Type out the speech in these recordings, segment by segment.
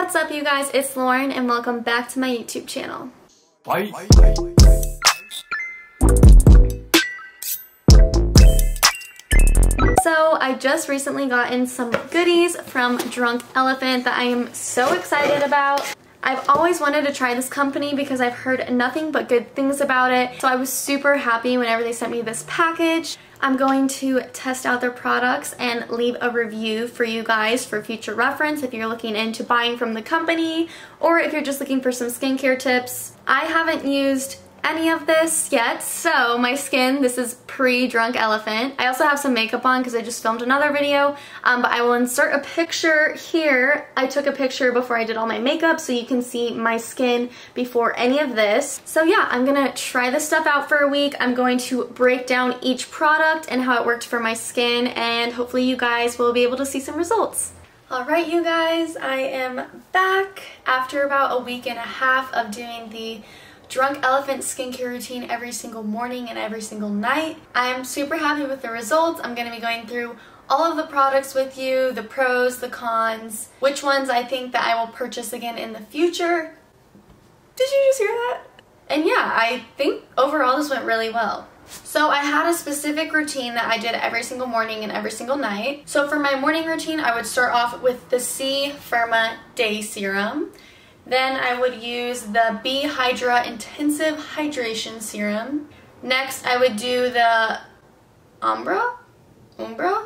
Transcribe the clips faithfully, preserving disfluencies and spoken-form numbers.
What's up, you guys? It's Lauren and welcome back to my YouTube channel. Bye. So I just recently gotten some goodies from Drunk Elephant that I am so excited about. I've always wanted to try this company because I've heard nothing but good things about it. So I was super happy whenever they sent me this package. I'm going to test out their products and leave a review for you guys for future reference if you're looking into buying from the company or if you're just looking for some skincare tips. I haven't used any of this yet, so my skin, this is pre-Drunk Elephant. I also have some makeup on because I just filmed another video, um, but I will insert a picture here. I took a picture before I did all my makeup so you can see my skin before any of this. So yeah, I'm gonna try this stuff out for a week. I'm going to break down each product and how it worked for my skin, and hopefully you guys will be able to see some results. Alright, you guys, I am back after about a week and a half of doing the Drunk Elephant skincare routine every single morning and every single night. I'm super happy with the results. I'm going to be going through all of the products with you, the pros, the cons, which ones I think that I will purchase again in the future. Did you just hear that? And yeah, I think overall this went really well. So I had a specific routine that I did every single morning and every single night. So for my morning routine, I would start off with the C Firma Day Serum. Then I would use the B Hydra Intensive Hydration Serum. Next, I would do the Umbra? Umbra?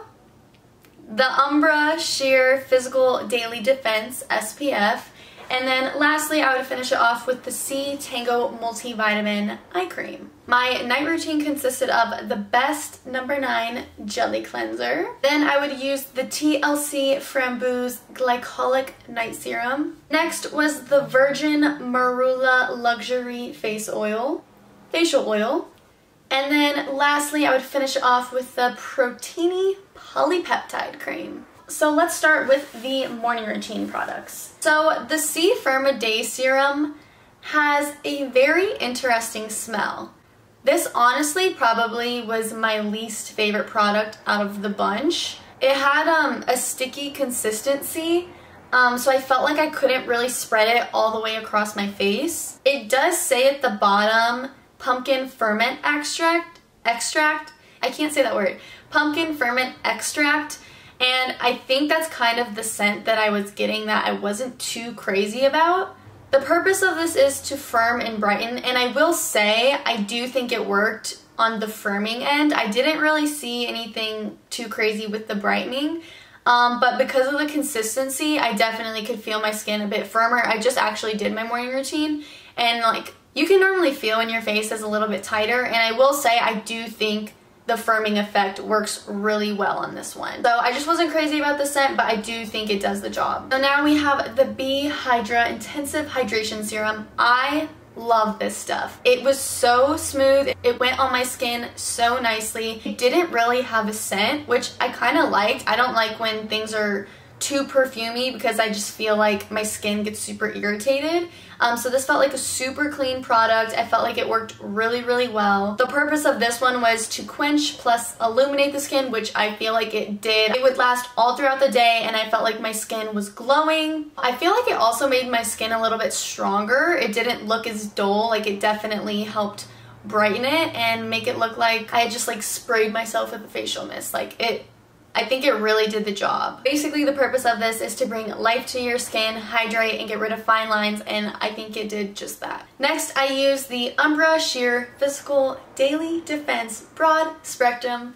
The Umbra Sheer Physical Daily Defense S P F. And then lastly, I would finish it off with the C Tango Multivitamin Eye Cream. My night routine consisted of the Best number nine Jelly Cleanser. Then I would use the T L C Framboos Glycolic Night Serum. Next was the Virgin Marula Luxury Face Oil, Facial Oil. And then lastly, I would finish it off with the Proteini Polypeptide Cream. So let's start with the morning routine products. So the C Firma Day Serum has a very interesting smell. This honestly probably was my least favorite product out of the bunch. It had um, a sticky consistency, um, so I felt like I couldn't really spread it all the way across my face. It does say at the bottom, pumpkin ferment extract, extract, I can't say that word, pumpkin ferment extract. And I think that's kind of the scent that I was getting that I wasn't too crazy about. The purpose of this is to firm and brighten, and I will say I do think it worked on the firming end. I didn't really see anything too crazy with the brightening, um, but because of the consistency, I definitely could feel my skin a bit firmer. I just actually did my morning routine, and like you can normally feel when your face is a little bit tighter, and I will say I do think the firming effect works really well on this one. So I just wasn't crazy about the scent, but I do think it does the job. So now we have the B Hydra Intensive Hydration Serum. I love this stuff. It was so smooth. It went on my skin so nicely. It didn't really have a scent, which I kind of liked. I don't like when things are too perfumey because I just feel like my skin gets super irritated. Um, so this felt like a super clean product. I felt like it worked really, really well. The purpose of this one was to quench plus illuminate the skin, which I feel like it did. It would last all throughout the day and I felt like my skin was glowing. I feel like it also made my skin a little bit stronger. It didn't look as dull. Like it definitely helped brighten it and make it look like I had just like sprayed myself with a facial mist. Like it I think it really did the job. Basically, the purpose of this is to bring life to your skin, hydrate, and get rid of fine lines, and I think it did just that. Next, I used the Umbra Sheer Physical Daily Defense Broad Spectrum.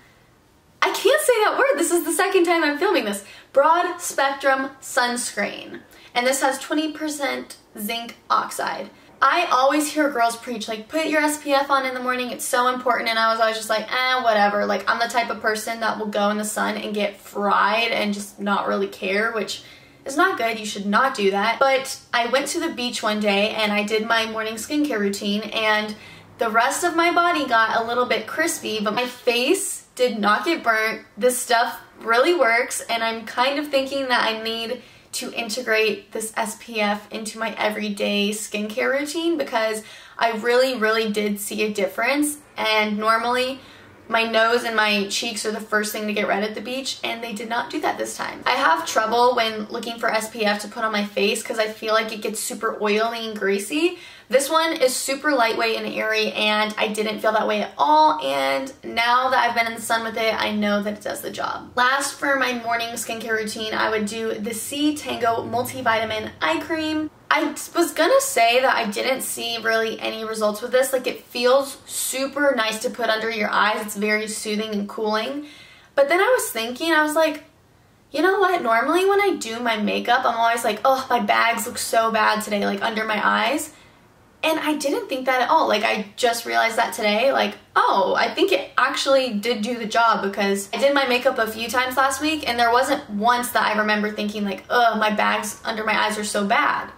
I can't say that word. This is the second time I'm filming this. Broad Spectrum Sunscreen. And this has twenty percent zinc oxide. I always hear girls preach, like, put your S P F on in the morning, it's so important, and I was always just like, eh, whatever. Like, I'm the type of person that will go in the sun and get fried and just not really care, which is not good. You should not do that. But I went to the beach one day, and I did my morning skincare routine, and the rest of my body got a little bit crispy, but my face did not get burnt. This stuff really works, and I'm kind of thinking that I need to integrate this S P F into my everyday skincare routine because I really, really did see a difference. And normally my nose and my cheeks are the first thing to get red at the beach, and they did not do that this time. I have trouble when looking for S P F to put on my face because I feel like it gets super oily and greasy. This one is super lightweight and airy, and I didn't feel that way at all, and now that I've been in the sun with it, I know that it does the job. Last, for my morning skincare routine, I would do the C Tango Multivitamin Eye Cream. I was gonna say that I didn't see really any results with this. Like, it feels super nice to put under your eyes. It's very soothing and cooling. But then I was thinking, I was like, you know what? Normally when I do my makeup, I'm always like, oh, my bags look so bad today, like under my eyes. And I didn't think that at all. Like, I just realized that today, like, oh, I think it actually did do the job, because I did my makeup a few times last week and there wasn't once that I remember thinking like, oh, my bags under my eyes are so bad.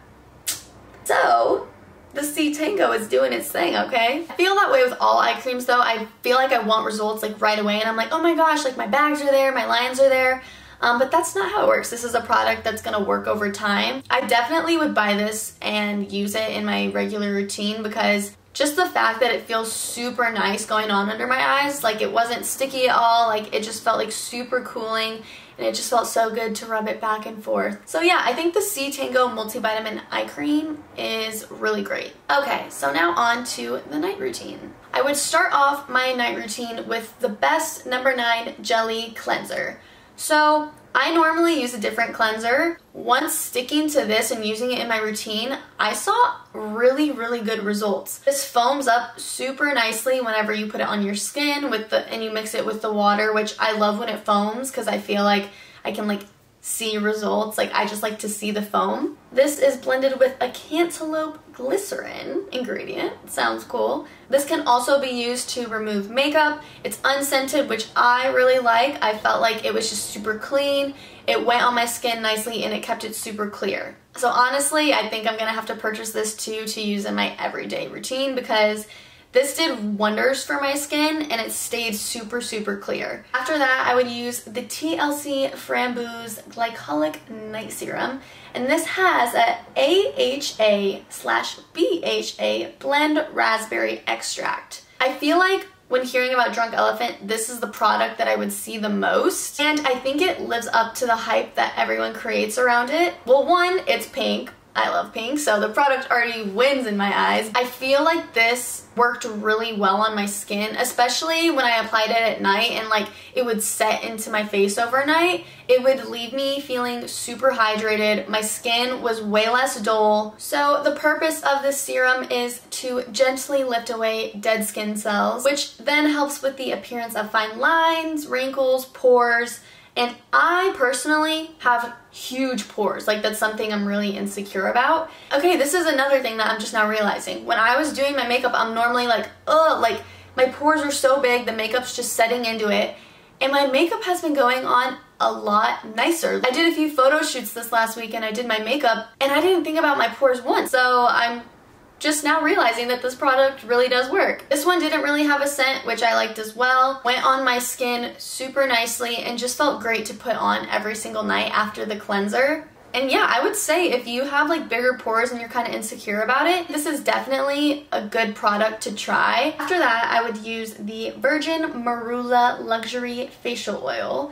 So, the C Tango is doing its thing, okay? I feel that way with all eye creams though. I feel like I want results like right away, and I'm like, oh my gosh, like my bags are there, my lines are there. Um, but that's not how it works. This is a product that's gonna work over time. I definitely would buy this and use it in my regular routine, because just the fact that it feels super nice going on under my eyes, like it wasn't sticky at all, like it just felt like super cooling, and it just felt so good to rub it back and forth. So yeah, I think the C Tango Multivitamin Eye Cream is really great. Okay, so now on to the night routine. I would start off my night routine with the Best number nine Jelly Cleanser. So I normally use a different cleanser. Once sticking to this and using it in my routine, I saw really, really good results. This foams up super nicely whenever you put it on your skin with the and you mix it with the water, which I love when it foams because I feel like I can like see results. Like, I just like to see the foam. This is blended with a cantaloupe glycerin ingredient. Sounds cool. This can also be used to remove makeup. It's unscented, which I really like. I felt like it was just super clean. It went on my skin nicely and it kept it super clear. So honestly, I think I'm gonna have to purchase this too to use in my everyday routine, because this did wonders for my skin and it stayed super, super clear. After that, I would use the T L C Framboos Glycolic Night Serum. And this has a A H A slash B H A blend raspberry extract. I feel like when hearing about Drunk Elephant, this is the product that I would see the most. And I think it lives up to the hype that everyone creates around it. Well, one, it's pink. I love pink, so the product already wins in my eyes. I feel like this worked really well on my skin, especially when I applied it at night and like it would set into my face overnight. It would leave me feeling super hydrated. My skin was way less dull. So the purpose of this serum is to gently lift away dead skin cells, which then helps with the appearance of fine lines, wrinkles, pores. And I personally have huge pores. Like, that's something I'm really insecure about. Okay, this is another thing that I'm just now realizing. When I was doing my makeup, I'm normally like, ugh, like my pores are so big, the makeup's just setting into it. And my makeup has been going on a lot nicer. I did a few photo shoots this last week and I did my makeup and I didn't think about my pores once. So I'm just now realizing that this product really does work. This one didn't really have a scent, which I liked as well. Went on my skin super nicely and just felt great to put on every single night after the cleanser. And yeah, I would say if you have like bigger pores and you're kind of insecure about it, this is definitely a good product to try. After that, I would use the Virgin Marula Luxury Facial Oil.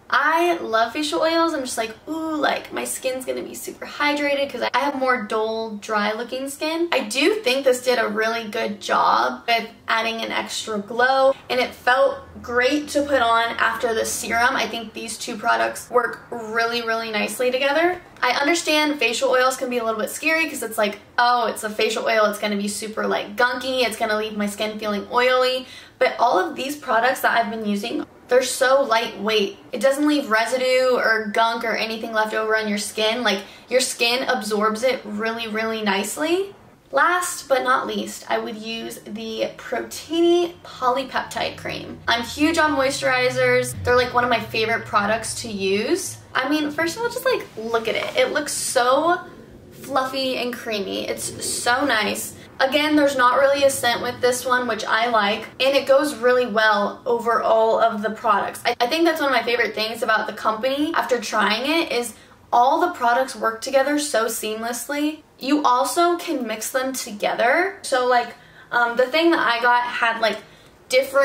I love facial oils. I'm just like, ooh, like my skin's gonna be super hydrated because I have more dull, dry looking skin. I do think this did a really good job with adding an extra glow, and it felt great to put on after the serum. I think these two products work really, really nicely together. I understand facial oils can be a little bit scary because it's like, oh, it's a facial oil, it's gonna be super like gunky, it's gonna leave my skin feeling oily, but all of these products that I've been using, they're so lightweight. It doesn't leave residue or gunk or anything left over on your skin. Like, your skin absorbs it really, really nicely. Last but not least, I would use the Protini Polypeptide Cream. I'm huge on moisturizers. They're like one of my favorite products to use. I mean, first of all, just like look at it. It looks so fluffy and creamy. It's so nice. Again, there's not really a scent with this one, which I like, and it goes really well over all of the products. I, I think that's one of my favorite things about the company after trying it is all the products work together so seamlessly. You also can mix them together. So like um, the thing that I got had like different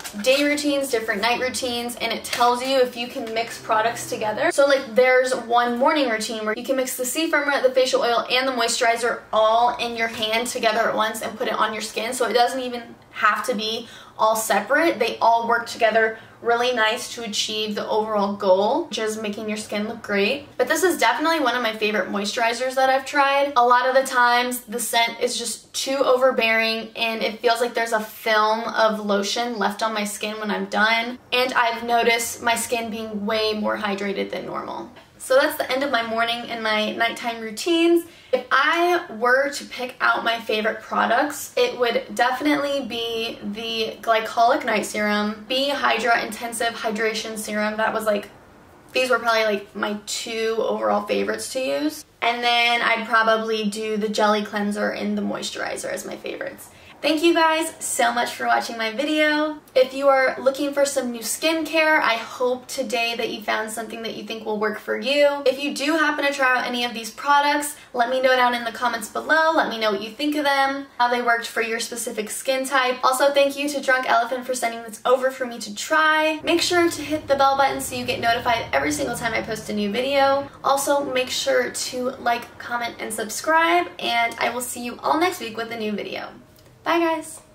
day routines, different night routines, and it tells you if you can mix products together. So like there's one morning routine where you can mix the sea firmer, the facial oil, and the moisturizer all in your hand together at once and put it on your skin. So it doesn't even have to be all separate. They all work together really nice to achieve the overall goal, which is making your skin look great. But this is definitely one of my favorite moisturizers that I've tried. A lot of the times the scent is just too overbearing and it feels like there's a film of lotion left on my skin when I'm done. And I've noticed my skin being way more hydrated than normal. So that's the end of my morning and my nighttime routines. If I were to pick out my favorite products, it would definitely be the Glycolic Night Serum, B Hydra Intensive Hydration Serum. That was like, these were probably like my two overall favorites to use. And then I'd probably do the Jelly Cleanser and the Moisturizer as my favorites. Thank you guys so much for watching my video. If you are looking for some new skincare, I hope today that you found something that you think will work for you. If you do happen to try out any of these products, let me know down in the comments below. Let me know what you think of them, how they worked for your specific skin type. Also, thank you to Drunk Elephant for sending this over for me to try. Make sure to hit the bell button so you get notified every single time I post a new video. Also, make sure to like, comment, and subscribe, and I will see you all next week with a new video. Bye guys!